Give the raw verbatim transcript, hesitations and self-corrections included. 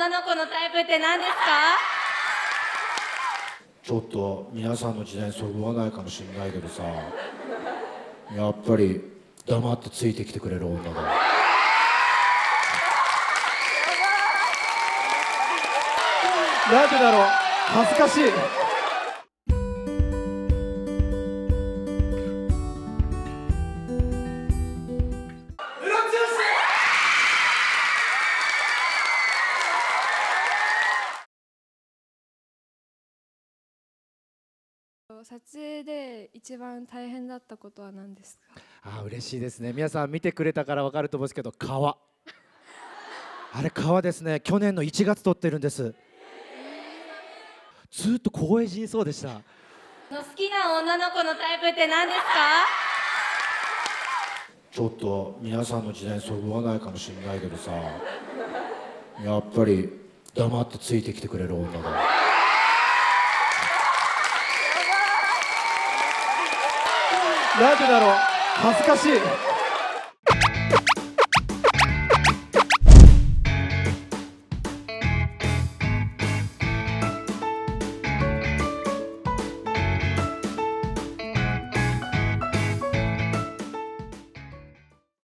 女の子のタイプって何ですか？ ちょっと皆さんの時代にそぐわないかもしれないけどさ、やっぱり黙ってついてきてくれる女だ。 なんでだろう、恥ずかしい。 撮影で一番大変だったことは何ですか？ あー、嬉しいですね。皆さん見てくれたから分かると思うんですけど、川あれ川ですね。去年のいちがつ撮ってるんです。ずっと光栄人そうでした。 好きな女の子のタイプって何ですか？ ちょっと皆さんの時代にそぐわないかもしれないけどさ、やっぱり黙ってついてきてくれる女だ。 なんでだろう、恥ずかしい。